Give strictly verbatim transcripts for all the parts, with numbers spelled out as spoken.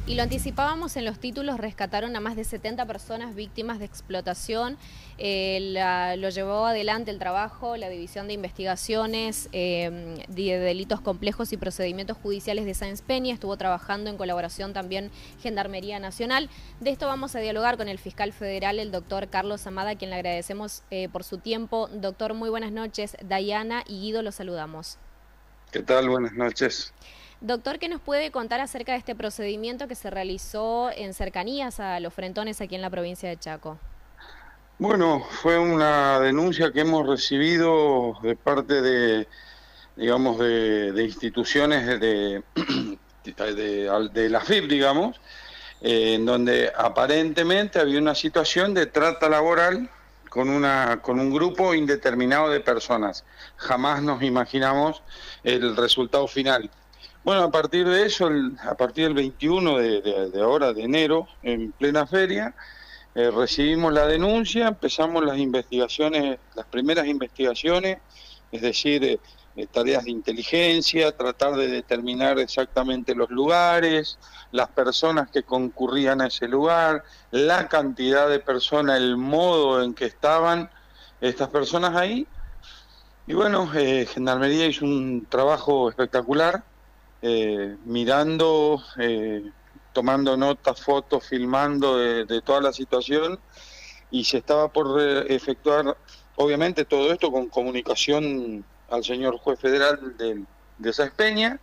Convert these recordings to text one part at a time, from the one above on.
Y lo anticipábamos en los títulos, rescataron a más de setenta personas víctimas de explotación. Eh, la, lo llevó adelante el trabajo, la División de Investigaciones eh, de Delitos Complejos y Procedimientos Judiciales de Sáenz Peña. Estuvo trabajando en colaboración también Gendarmería Nacional. De esto vamos a dialogar con el fiscal federal, el doctor Carlos Amada, a quien le agradecemos eh, por su tiempo. Doctor, muy buenas noches. Dayana y Guido los saludamos. ¿Qué tal? Buenas noches. Doctor, ¿qué nos puede contar acerca de este procedimiento que se realizó en cercanías a Los Frentones aquí en la provincia de Chaco? Bueno, fue una denuncia que hemos recibido de parte de, digamos, de, de instituciones de, de, de, de la F I P, digamos, eh, en donde aparentemente había una situación de trata laboral con, una, con un grupo indeterminado de personas. Jamás nos imaginamos el resultado final. Bueno, a partir de eso, el, a partir del veintiuno de, de, de ahora, de enero, en plena feria, eh, recibimos la denuncia, empezamos las investigaciones, las primeras investigaciones, es decir, eh, eh, tareas de inteligencia, tratar de determinar exactamente los lugares, las personas que concurrían a ese lugar, la cantidad de personas, el modo en que estaban estas personas ahí. Y bueno, eh, Gendarmería hizo un trabajo espectacular. Eh, mirando, eh, tomando notas, fotos, filmando de, de toda la situación, y se estaba por eh, efectuar, obviamente todo esto con comunicación al señor juez federal de, de Sáenz Peña.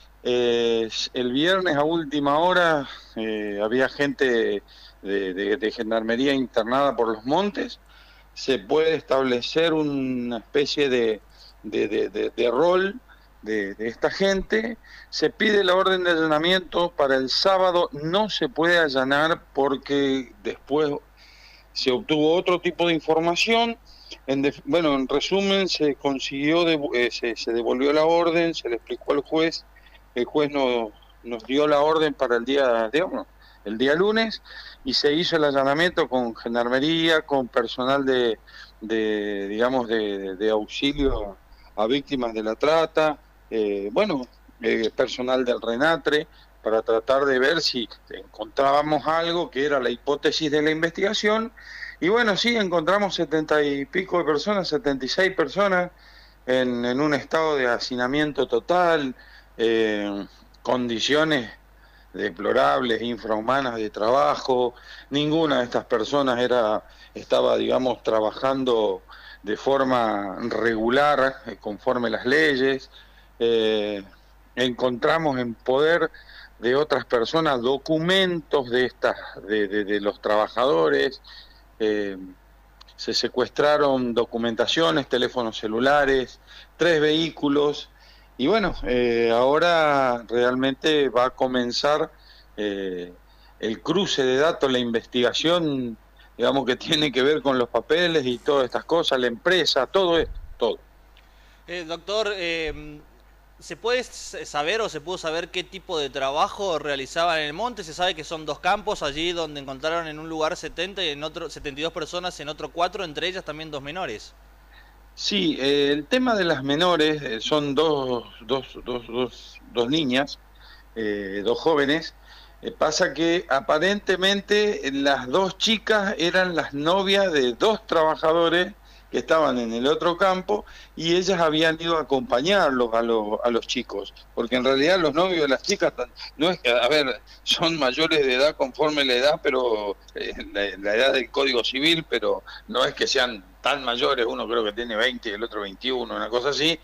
Eh, el viernes a última hora eh, había gente de, de, de Gendarmería internada por los montes. Se puede establecer una especie de, de, de, de, de rol de, de esta gente. Se pide la orden de allanamiento para el sábado, no se puede allanar porque después se obtuvo otro tipo de información. En de, bueno, en resumen, se consiguió, de, eh, se, se devolvió la orden, se le explicó al juez, el juez no, nos dio la orden para el día, digamos, el día lunes, y se hizo el allanamiento con Gendarmería, con personal de, de digamos, de, de auxilio a víctimas de la trata, eh, bueno, eh, personal del RENATRE, para tratar de ver si encontrábamos algo que era la hipótesis de la investigación. Y bueno, sí, encontramos setenta y pico de personas, setenta y seis personas en, en un estado de hacinamiento total, eh, condiciones deplorables, infrahumanas de trabajo. Ninguna de estas personas era, estaba, digamos, trabajando de forma regular, eh, conforme las leyes. Eh, encontramos en poder de otras personas documentos de estas, de, de, de los trabajadores. Eh, se secuestraron documentaciones, teléfonos celulares, tres vehículos. Y bueno, eh, ahora realmente va a comenzar eh, el cruce de datos, la investigación, digamos, que tiene que ver con los papeles y todas estas cosas, la empresa, todo esto, todo. Eh, doctor, eh, ¿se puede saber o se pudo saber qué tipo de trabajo realizaban en el monte? Se sabe que son dos campos allí donde encontraron en un lugar setenta y en otro setenta y dos personas, en otro cuatro, entre ellas también dos menores. Sí, eh, el tema de las menores, eh, son dos, dos, dos, dos, dos niñas, eh, dos jóvenes. Eh, pasa que aparentemente las dos chicas eran las novias de dos trabajadores que estaban en el otro campo, y ellas habían ido a acompañarlos a los, a los chicos, porque en realidad los novios de las chicas, no es que, a ver, son mayores de edad conforme la edad, pero eh, la, la edad del Código Civil, pero no es que sean tan mayores, uno creo que tiene veinte y el otro veintiuno, una cosa así.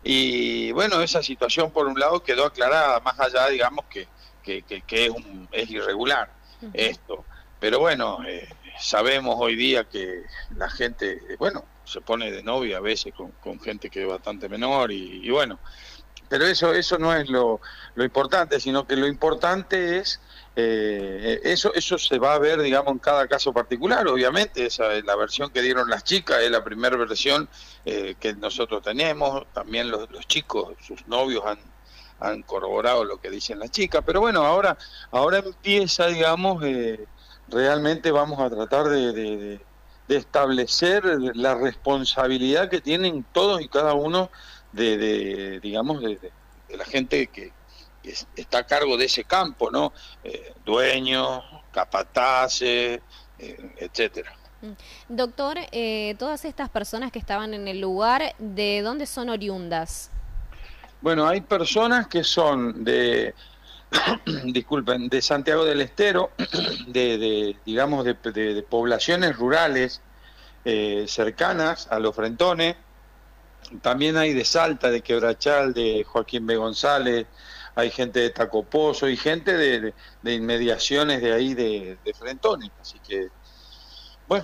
Y bueno, esa situación por un lado quedó aclarada, más allá, digamos, que, que, que, que es, un, es irregular uh-huh. esto. Pero bueno, eh, sabemos hoy día que la gente, bueno, se pone de novia a veces con, con gente que es bastante menor, y, y bueno, pero eso eso no es lo, lo importante, sino que lo importante es, eh, eso eso se va a ver, digamos, en cada caso particular. Obviamente esa es la versión que dieron las chicas, es la primera versión eh, que nosotros tenemos. También los, los chicos, sus novios han han corroborado lo que dicen las chicas, pero bueno, ahora ahora empieza, digamos, eh, realmente vamos a tratar de, de, de, de establecer la responsabilidad que tienen todos y cada uno de, de digamos, de, de, de la gente que, que está a cargo de ese campo, ¿no? Eh, dueños, capataces, eh, etcétera. Doctor, eh, todas estas personas que estaban en el lugar, ¿de dónde son oriundas? Bueno, hay personas que son de, disculpen, de Santiago del Estero, de, de digamos, de, de, de poblaciones rurales eh, cercanas a los Frentones. También hay de Salta, de Quebrachal, de Joaquín B. González, hay gente de Tacopozo y gente de, de, de inmediaciones de ahí de, de Frentones. Así que, bueno,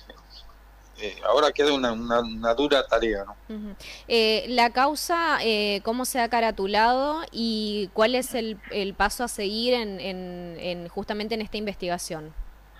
eh, ahora queda una, una, una dura tarea, ¿no? Uh-huh. eh, la causa, eh, ¿cómo se ha caratulado y cuál es el, el paso a seguir en, en, en justamente en esta investigación?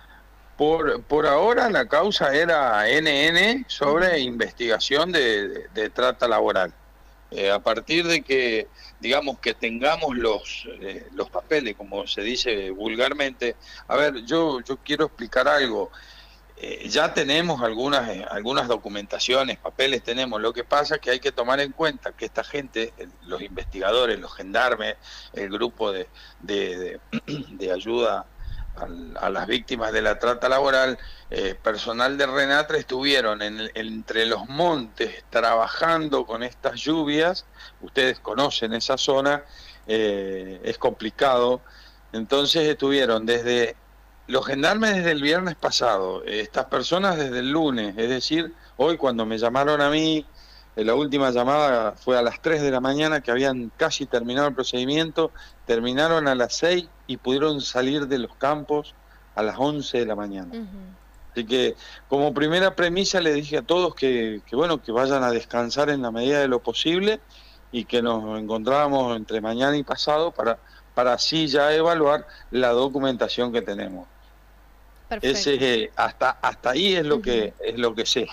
Por, por ahora la causa era N N sobre investigación de, de, de trata laboral. Eh, a partir de que, digamos, que tengamos los, eh, los papeles, como se dice vulgarmente, a ver, yo, yo quiero explicar algo. Eh, ya tenemos algunas, eh, algunas documentaciones, papeles tenemos, lo que pasa es que hay que tomar en cuenta que esta gente, los investigadores, los gendarmes, el grupo de, de, de, de ayuda a las víctimas de la trata laboral, eh, personal de RENATRE estuvieron en el, entre los montes trabajando con estas lluvias. Ustedes conocen esa zona, eh, es complicado. Entonces estuvieron desde los gendarmes desde el viernes pasado, eh, estas personas desde el lunes, es decir, hoy cuando me llamaron a mí, eh, la última llamada fue a las tres de la mañana, que habían casi terminado el procedimiento, terminaron a las seis y pudieron salir de los campos a las once de la mañana. Uh-huh. Así que como primera premisa le dije a todos que, que bueno, que vayan a descansar en la medida de lo posible y que nos encontrábamos entre mañana y pasado para, para así ya evaluar la documentación que tenemos. Perfecto. Ese, eh, hasta, hasta ahí es lo, uh-huh. que, es lo que sé.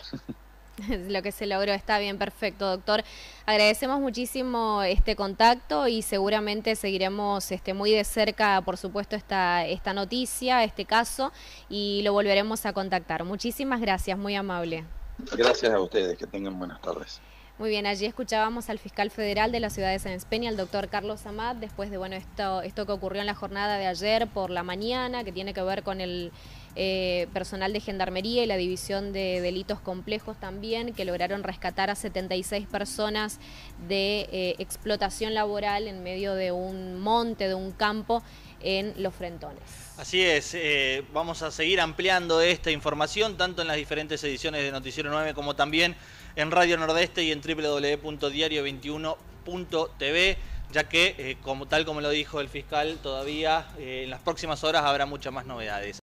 Lo que se logró, está bien, perfecto, doctor. Agradecemos muchísimo este contacto y seguramente seguiremos este, muy de cerca, por supuesto, esta, esta noticia, este caso, y lo volveremos a contactar. Muchísimas gracias, muy amable. Gracias a ustedes, que tengan buenas tardes. Muy bien, allí escuchábamos al fiscal federal de la ciudad de Sáenz Peña, el doctor Carlos Amat, después de bueno esto, esto que ocurrió en la jornada de ayer por la mañana, que tiene que ver con el eh, personal de gendarmería y la división de delitos complejos también, que lograron rescatar a setenta y seis personas de eh, explotación laboral en medio de un monte, de un campo en Los Frentones. Así es, eh, vamos a seguir ampliando esta información, tanto en las diferentes ediciones de Noticiero nueve como también en Radio Nordeste y en doble u doble u doble u punto diario veintiuno punto t v, ya que, eh, como, tal como lo dijo el fiscal, todavía eh, en las próximas horas habrá muchas más novedades.